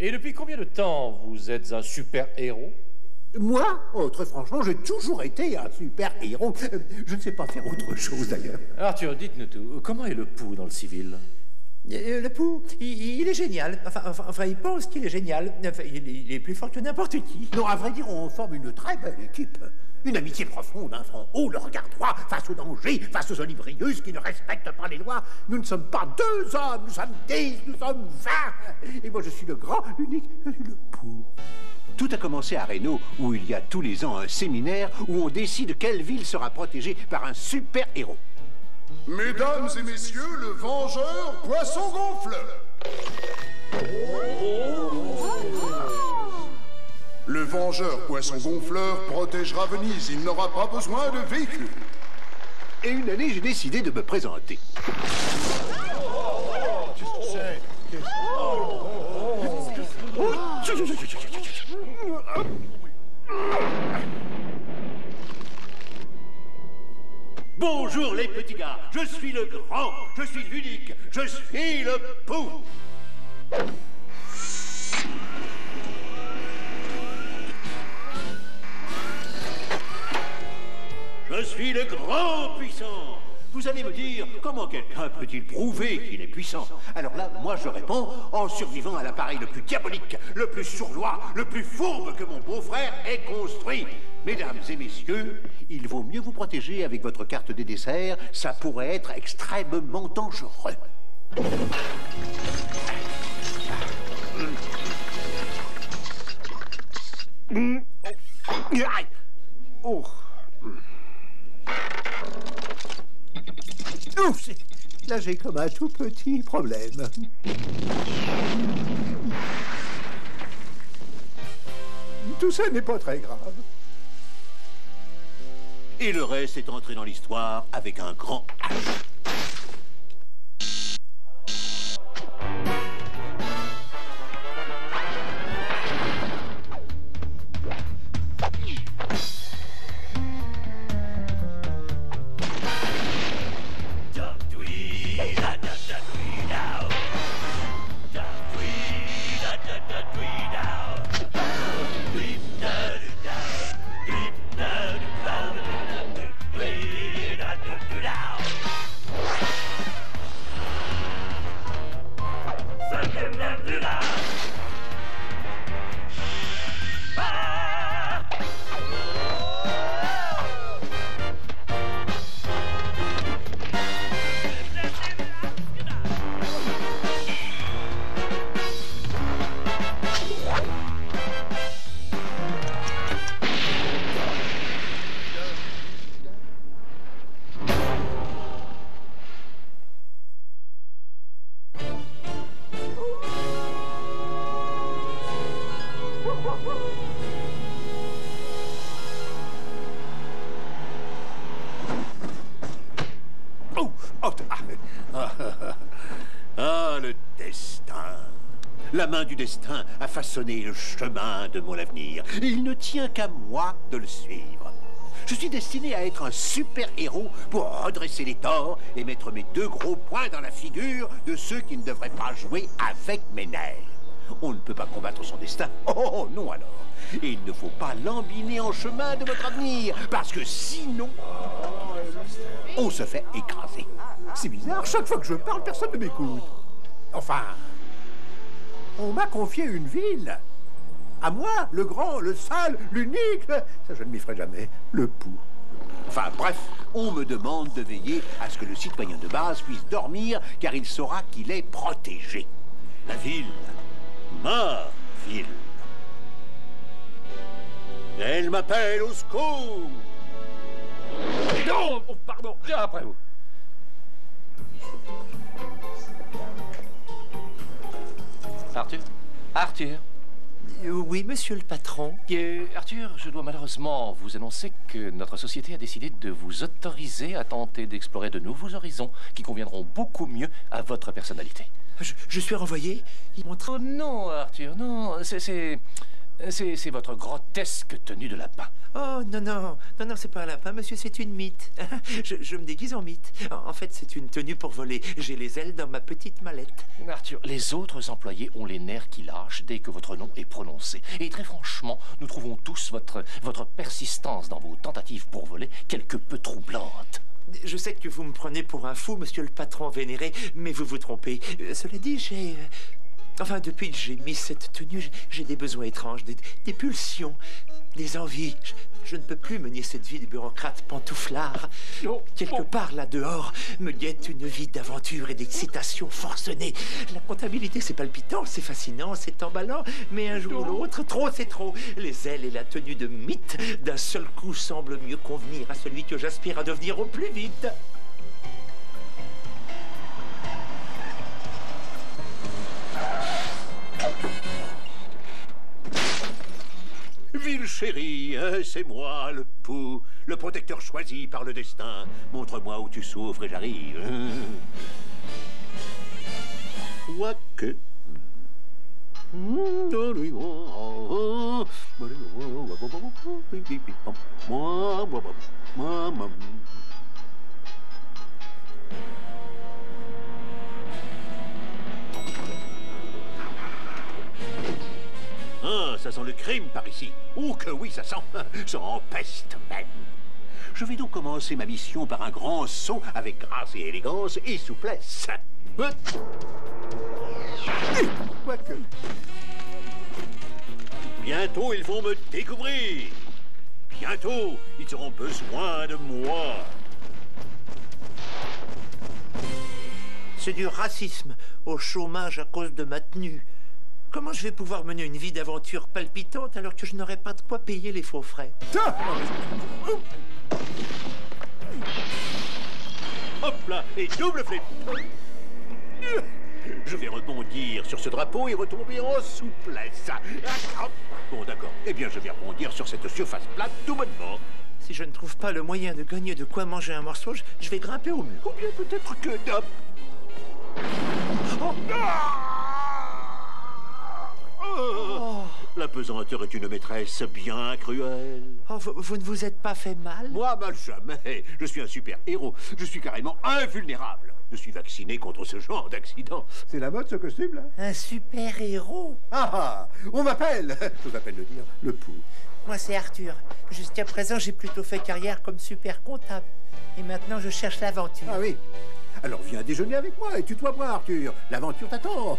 Et depuis combien de temps vous êtes un super-héros? Moi, très franchement, j'ai toujours été un super-héros. Je ne sais pas faire autre chose, d'ailleurs. Arthur, dites-nous tout. Comment est le pouls dans le civil? Le pouls, il est génial. Enfin, il pense qu'il est génial. Enfin, il est plus fort que n'importe qui. Non, à vrai dire, on forme une très belle équipe. Une amitié profonde, un front haut, le regard droit, face au danger, face aux olibrieuses qui ne respectent pas les lois. Nous ne sommes pas 2 hommes, nous sommes 10, nous sommes 20. Et moi, je suis le grand, l'unique, le pouls. Tout a commencé à Reno, où il y a tous les ans un séminaire où on décide quelle ville sera protégée par un super-héros. Mesdames et messieurs, le Vengeur Poisson Gonfleur. Le Vengeur Poisson Gonfleur protégera Venise. Il n'aura pas besoin de véhicule. Et une année, j'ai décidé de me présenter. Bonjour les petits gars, je suis le grand, je suis l'unique, je suis le pouls. Je suis le grand puissant. Vous allez me dire, comment quelqu'un peut-il prouver qu'il est puissant? Alors là, moi je réponds, en survivant à l'appareil le plus diabolique, le plus sournois, le plus fourbe que mon beau-frère ait construit. Mesdames et messieurs, il vaut mieux vous protéger avec votre carte des desserts, ça pourrait être extrêmement dangereux. Oh. Ouf, là j'ai comme un tout petit problème. Tout ça n'est pas très grave. Et le reste est entré dans l'histoire avec un grand H. Ah, le destin. La main du destin a façonné le chemin de mon avenir. Et il ne tient qu'à moi de le suivre. Je suis destiné à être un super-héros pour redresser les torts et mettre mes 2 gros poings dans la figure de ceux qui ne devraient pas jouer avec mes nerfs. On ne peut pas combattre son destin. Oh non alors. Et il ne faut pas l'embiner en chemin de votre avenir, parce que sinon, on se fait écraser. C'est bizarre, chaque fois que je parle, personne ne m'écoute. Enfin, on m'a confié une ville. À moi, le grand, le seul, l'unique. Ça, je ne m'y ferai jamais. Le pouls. Enfin bref, on me demande de veiller à ce que le citoyen de base puisse dormir, car il saura qu'il est protégé. La ville, ma ville. Elle m'appelle au secours. Non, oh, pardon, viens après vous. Arthur? Arthur? Oui, monsieur le patron. Arthur, je dois malheureusement vous annoncer que notre société a décidé de vous autoriser à tenter d'explorer de nouveaux horizons qui conviendront beaucoup mieux à votre personnalité. Je suis renvoyé. Oh non, Arthur, non, C'est votre grotesque tenue de lapin. Oh, non, non, non, non, c'est pas un lapin, monsieur, c'est une mythe. Je me déguise en mythe. En fait, c'est une tenue pour voler. J'ai les ailes dans ma petite mallette. Arthur, les autres employés ont les nerfs qui lâchent dès que votre nom est prononcé. Et très franchement, nous trouvons tous votre persistance dans vos tentatives pour voler quelque peu troublante. Je sais que vous me prenez pour un fou, monsieur le patron vénéré, mais vous vous trompez. Cela dit, j'ai... Enfin, depuis que j'ai mis cette tenue, j'ai des besoins étranges, des pulsions, des envies. Je ne peux plus mener cette vie de bureaucrate pantouflard. Quelque part là-dehors me guette une vie d'aventure et d'excitation forcenée. La comptabilité, c'est palpitant, c'est fascinant, c'est emballant, mais un jour ou l'autre, trop c'est trop. Les ailes et la tenue de mythe, d'un seul coup, semblent mieux convenir à celui que j'aspire à devenir au plus vite. Ville chérie, c'est moi, le Pooh, le protecteur choisi par le destin. Montre-moi où tu souffres et j'arrive. Quoique... Ah, ça sent le crime par ici. Oh que oui, ça sent. Ça empeste même. Je vais donc commencer ma mission par un grand saut avec grâce et élégance et souplesse. Quoique. Bientôt, ils vont me découvrir. Bientôt, ils auront besoin de moi. C'est du racisme, au chômage à cause de ma tenue. Comment je vais pouvoir mener une vie d'aventure palpitante alors que je n'aurai pas de quoi payer les faux frais? Hop là, et double flip. Je vais rebondir sur ce drapeau et retomber en souplesse. Bon, d'accord. Eh bien, je vais rebondir sur cette surface plate tout bonnement. Si je ne trouve pas le moyen de gagner de quoi manger un morceau, je vais grimper au mur. Ou bien peut-être que... Oh. Oh. La pesanteur est une maîtresse bien cruelle. Oh, vous ne vous êtes pas fait mal? Moi, mal jamais. Je suis un super-héros. Je suis carrément invulnérable. Je suis vacciné contre ce genre d'accident. C'est la mode, ce costume, là? Un super-héros? Ah, on m'appelle, je vous appelle de dire, le Pooh. Moi, c'est Arthur. Jusqu'à présent, j'ai plutôt fait carrière comme super-comptable. Et maintenant, je cherche l'aventure. Ah oui. Alors viens déjeuner avec moi et tutoie-moi, Arthur. L'aventure t'attend.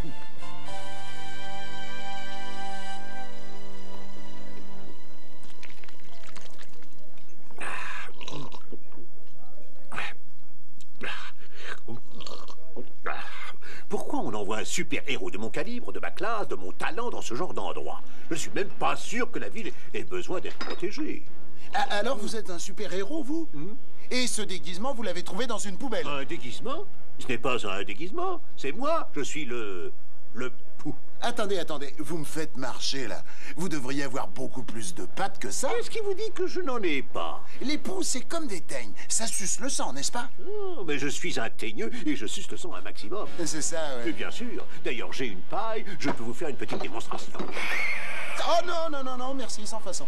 Pourquoi on envoie un super-héros de mon calibre, de ma classe, de mon talent dans ce genre d'endroit? Je suis même pas sûr que la ville ait besoin d'être protégée. Alors vous êtes un super-héros, vous? Et ce déguisement, vous l'avez trouvé dans une poubelle? Un déguisement? Ce n'est pas un déguisement, c'est moi. Je suis le Pooh. Attendez, vous me faites marcher, là. Vous devriez avoir beaucoup plus de pattes que ça. Qu'est-ce qui vous dit que je n'en ai pas? Les Poohs, c'est comme des teignes. Ça suce le sang, n'est-ce pas? Oh, mais je suis un teigneux et je suce le sang un maximum. C'est ça, Et ouais. bien sûr. D'ailleurs, j'ai une paille. Je peux vous faire une petite démonstration. Oh non, merci, sans façon.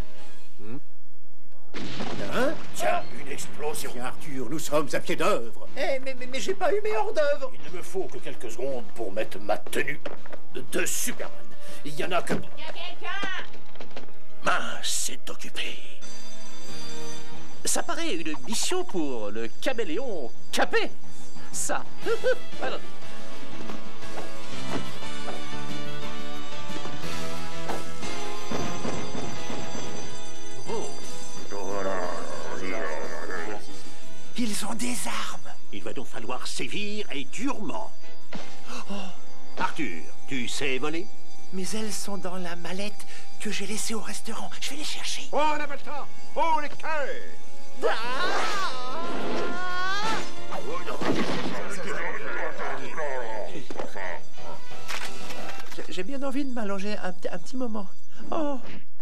Hein? Tiens, une explosion. Tiens, Arthur, nous sommes à pied d'œuvre. Eh, mais j'ai pas eu mes hors-d'œuvre. Il ne me faut que quelques secondes pour mettre ma tenue de Superman. Il y en a que... Y a quelqu'un? Mince, c'est occupé. Ça paraît une mission pour le caméléon capé. Ça. Alors... Ils ont des armes. Il va donc falloir sévir et durement. Oh. Arthur, tu sais voler? Mes ailes sont dans la mallette que j'ai laissée au restaurant. Je vais les chercher. Oh, on appelle ça! Oh, les cœurs! J'ai bien envie de m'allonger un petit moment. Oh.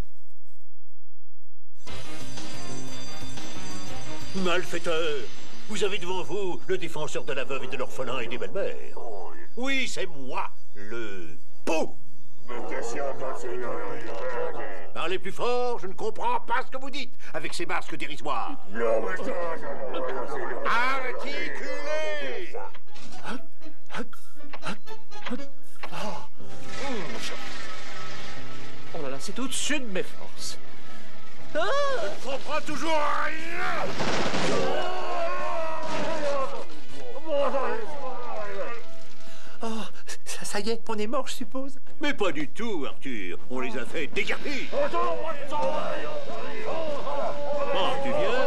Malfaiteur, vous avez devant vous le défenseur de la veuve et de l'orphelin et des belles-mères. Oui, c'est moi, le Pooh. Parlez plus fort, je ne comprends pas ce que vous dites avec ces masques dérisoires. Articulez! Oh là là, c'est au-dessus de mes forces. Je ne comprends toujours rien! Oh, ça y est, on est mort, je suppose. Mais pas du tout, Arthur. On les a fait déguerpir. Oh, tu viens?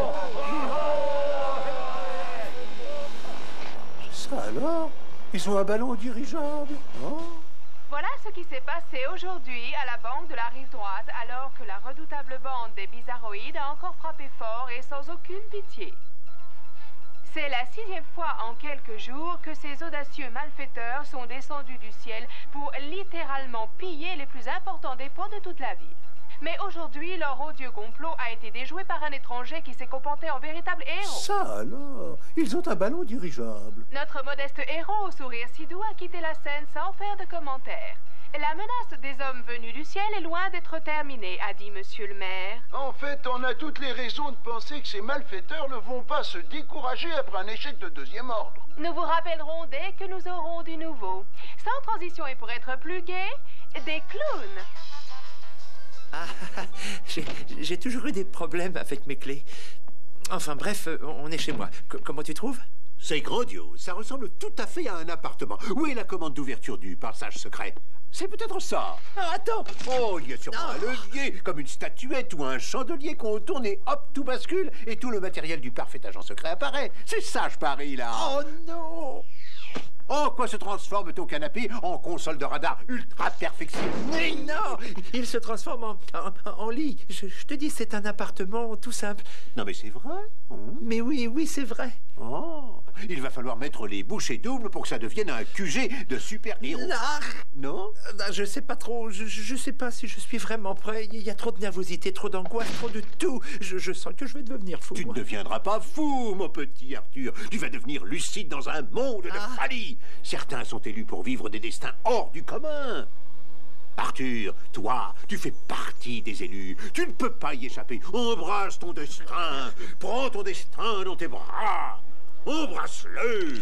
Ça alors? Ils ont un ballon dirigeable. Oh. Voilà ce qui s'est passé aujourd'hui à la banque de la rive droite alors que la redoutable bande des bizarroïdes a encore frappé fort et sans aucune pitié. C'est la 6e fois en quelques jours que ces audacieux malfaiteurs sont descendus du ciel pour littéralement piller les plus importants dépôts de toute la ville. Mais aujourd'hui, leur odieux complot a été déjoué par un étranger qui s'est comporté en véritable héros. Ça alors? Ils ont un ballon dirigeable. Notre modeste héros au sourire si doux a quitté la scène sans faire de commentaires. La menace des hommes venus du ciel est loin d'être terminée, a dit monsieur le maire. En fait, on a toutes les raisons de penser que ces malfaiteurs ne vont pas se décourager après un échec de 2e ordre. Nous vous rappellerons dès que nous aurons du nouveau. Sans transition et pour être plus gai, des clowns. Ah, j'ai toujours eu des problèmes avec mes clés. Enfin bref, on est chez moi. Comment tu trouves? C'est grandiose. Ça ressemble tout à fait à un appartement. Où est la commande d'ouverture du passage secret? C'est peut-être ça. Ah, attends! Oh, il y a sûrement un levier, comme une statuette ou un chandelier qu'on tourne et hop, tout bascule et tout le matériel du parfait agent secret apparaît. C'est ça, je parie, là. Oh non! En quoi se transforme ton canapé en console de radar ultra perfectible? Mais non! Il se transforme en lit. Je te dis, c'est un appartement tout simple. Non, mais c'est vrai. Mais oui, c'est vrai. Oh, il va falloir mettre les bouchées doubles pour que ça devienne un QG de super-héros. Non? Je sais pas trop. Je sais pas si je suis vraiment prêt. Il y a trop de nervosité, trop d'angoisse, trop de tout. Je sens que je vais devenir fou. Tu ne deviendras pas fou, mon petit Arthur. Tu vas devenir lucide dans un monde de folie. Certains sont élus pour vivre des destins hors du commun. Arthur, toi, tu fais partie des élus. Tu ne peux pas y échapper. Embrasse ton destin. Prends ton destin dans tes bras. Embrasse-le.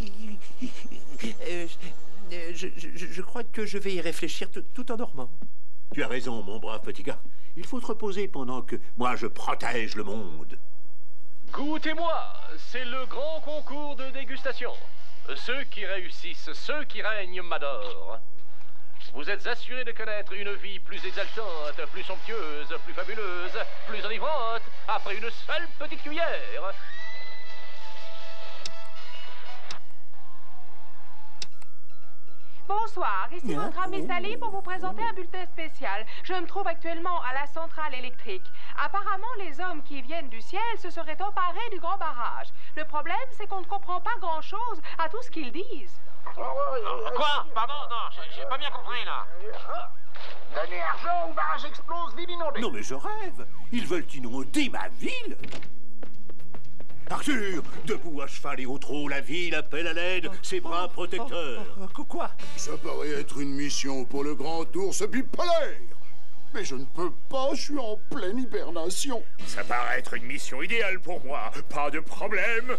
Je crois que je vais y réfléchir tout en dormant. Tu as raison, mon brave petit gars. Il faut te reposer pendant que moi je protège le monde. Goûtez-moi, c'est le grand concours de dégustation. Ceux qui réussissent, ceux qui règnent m'adorent. Vous êtes assurés de connaître une vie plus exaltante, plus somptueuse, plus fabuleuse, plus enivrante, après une seule petite cuillère. Bonsoir, ici votre ami Sally pour vous présenter un bulletin spécial. Je me trouve actuellement à la centrale électrique. Apparemment, les hommes qui viennent du ciel se seraient emparés du grand barrage. Le problème, c'est qu'on ne comprend pas grand-chose à tout ce qu'ils disent. Quoi? Pardon? Non, j'ai pas bien compris, là. Donnez argent ou le barrage explose, ville inondée. Non mais je rêve. Ils veulent inonder ma ville. Arthur, debout à cheval et au trot, la ville appelle à l'aide ses bras protecteurs. Quoi? Ça paraît être une mission pour le grand ours bipolaire. Mais je ne peux pas, je suis en pleine hibernation. Ça paraît être une mission idéale pour moi. Pas de problème.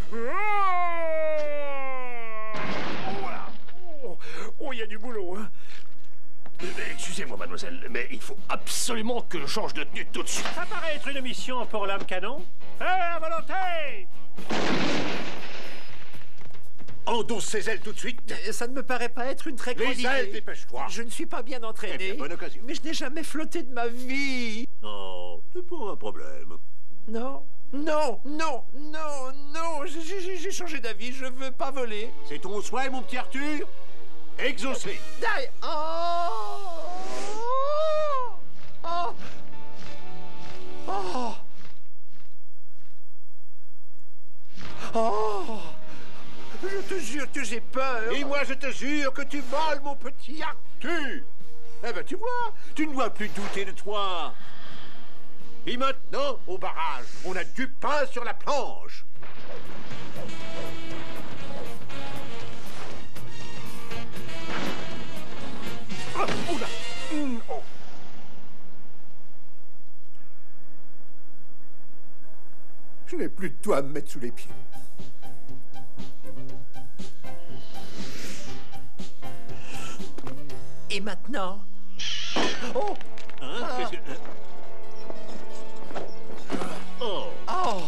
Oh, il y a du boulot, hein. Excusez-moi, mademoiselle, mais il faut absolument que je change de tenue tout de suite. Ça paraît être une mission pour l'homme canon. À volonté! Endosse ses ailes tout de suite. Ça ne me paraît pas être une très grande idée. Les ailes, dépêche-toi. Je ne suis pas bien entraîné. Eh bien, bonne occasion. Mais je n'ai jamais flotté de ma vie. Oh, c'est pas un problème. Non, j'ai changé d'avis, je veux pas voler. C'est ton souhait, mon petit Arthur? Exaucé. Die. Je te jure que j'ai peur. Et moi, je te jure que tu voles, mon petit Arthur. Eh ben, tu vois, tu ne dois plus douter de toi. Et maintenant, au barrage, on a du pain sur la planche. n'ai plus de toi à me mettre sous les pieds. Et maintenant? Oh! Hein? Qu'est-ce que... Oh! Oh!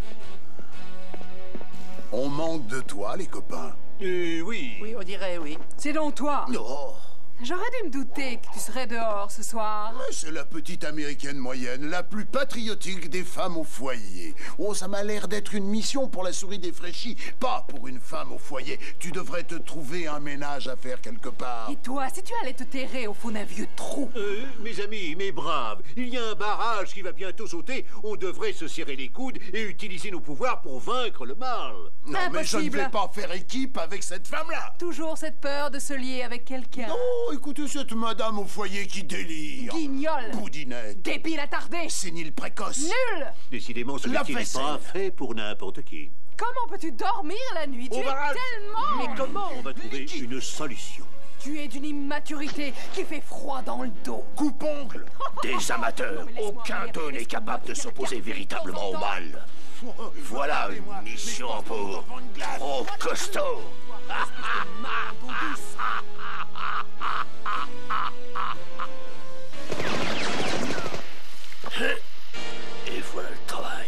On manque de toi, les copains. Oui. Oui, on dirait oui. C'est donc toi. Oh. J'aurais dû me douter que tu serais dehors ce soir. Mais c'est la petite américaine moyenne, la plus patriotique des femmes au foyer. Oh, ça m'a l'air d'être une mission pour la souris défraîchie, pas pour une femme au foyer. Tu devrais te trouver un ménage à faire quelque part. Et toi, si tu allais te terrer au fond d'un vieux trou? Mes amis, mes braves, il y a un barrage qui va bientôt sauter. On devrait se serrer les coudes et utiliser nos pouvoirs pour vaincre le mal. Non, mais je ne vais pas faire équipe avec cette femme-là. Toujours cette peur de se lier avec quelqu'un. Non, écoutez cette madame au foyer qui délire. Guignol. Boudinette. Débile attardé. Sénile précoce. Nul. Décidément, ce métier n'est pas fait pour n'importe qui. Comment peux-tu dormir la nuit? Tu es tellement... Mais comment on va trouver une solution? Tu es d'une immaturité qui fait froid dans le dos. Coupe-ongle. Des amateurs. Aucun d'eux n'est capable de s'opposer véritablement au mal. Voilà une mission pour trop costaud. Et voilà le travail.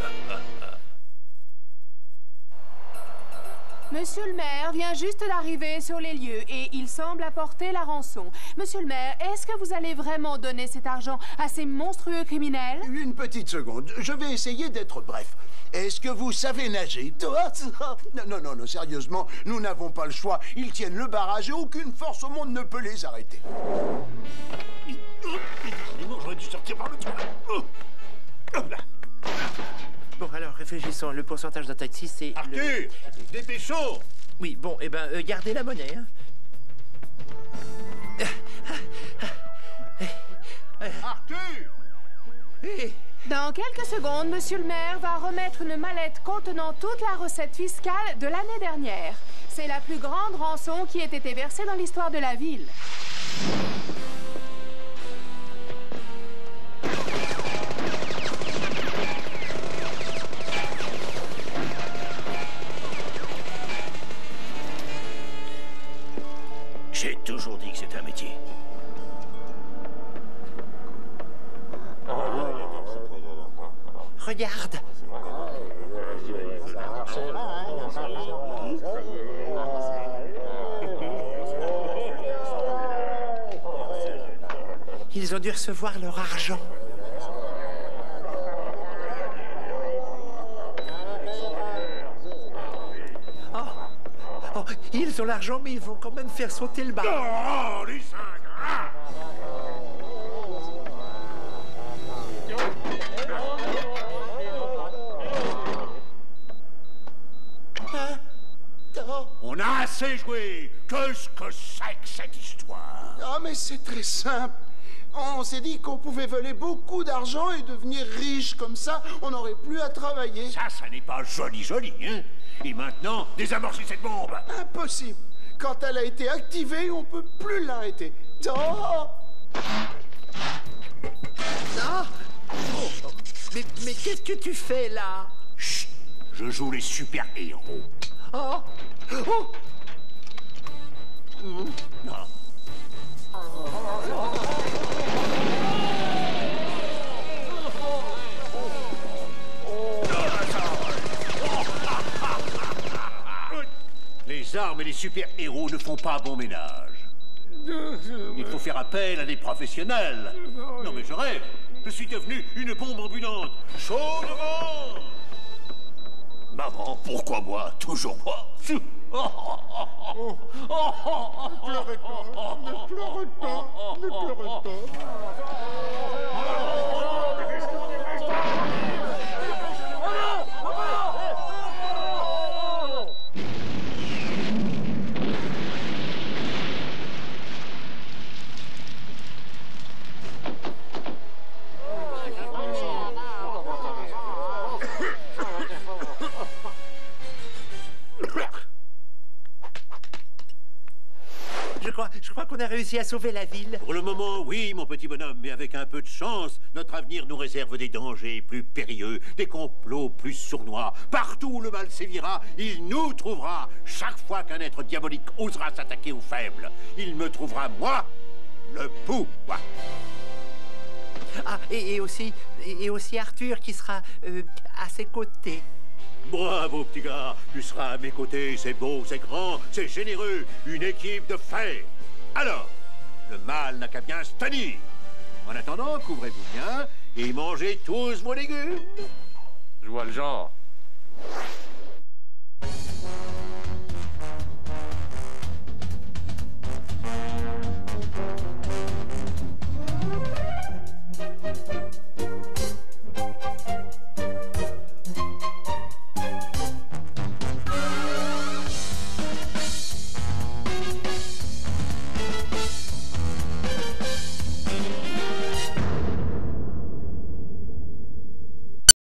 Monsieur le maire vient juste d'arriver sur les lieux et il semble apporter la rançon. Monsieur le maire, est-ce que vous allez vraiment donner cet argent à ces monstrueux criminels? Une petite seconde, je vais essayer d'être bref. Est-ce que vous savez nager? Non, sérieusement, nous n'avons pas le choix. Ils tiennent le barrage et aucune force au monde ne peut les arrêter. J'aurais dû sortir par le trou. Bon, alors, réfléchissons. Le pourcentage d'un taxi, c'est... Arthur, dépêchons. Oui, bon, eh ben, gardez la monnaie, hein. Arthur! Dans quelques secondes, monsieur le maire va remettre une mallette contenant toute la recette fiscale de l'année dernière. C'est la plus grande rançon qui ait été versée dans l'histoire de la ville. J'ai toujours dit que c'était un métier. Regarde. Ils ont dû recevoir leur argent. Oh, ils ont l'argent, mais ils vont quand même faire sauter le bar. Oh, les ingrats! On a assez joué. Qu'est-ce que c'est que cette histoire? Ah, mais c'est très simple. On s'est dit qu'on pouvait voler beaucoup d'argent et devenir riche comme ça, on n'aurait plus à travailler. Ça n'est pas joli, hein? Et maintenant, désamorcer cette bombe. Impossible. Quand elle a été activée, on peut plus l'arrêter. Oh! Ah! Oh. Mais qu'est-ce que tu fais, là? Chut! Je joue les super-héros. Oh! Oh! Non. Les armes et les super-héros ne font pas bon ménage. Il faut faire appel à des professionnels. Non mais je rêve. Je suis devenu une bombe ambulante. Chaudement! Maman, pourquoi moi? Toujours moi? Ne pleurez pas, ne pleurez pas, ne pleurez pas. Je crois qu'on a réussi à sauver la ville. Pour le moment, oui, mon petit bonhomme, mais avec un peu de chance, notre avenir nous réserve des dangers plus périlleux, des complots plus sournois. Partout où le mal sévira, il nous trouvera. Chaque fois qu'un être diabolique osera s'attaquer aux faibles, il me trouvera, moi, le pouvoir. Ah, et aussi Arthur qui sera à ses côtés. Bravo, petit gars. Tu seras à mes côtés. C'est beau, c'est grand, c'est généreux. Une équipe de fer. Alors, le mal n'a qu'à bien se tenir. En attendant, couvrez-vous bien et mangez tous vos légumes. Je vois le genre.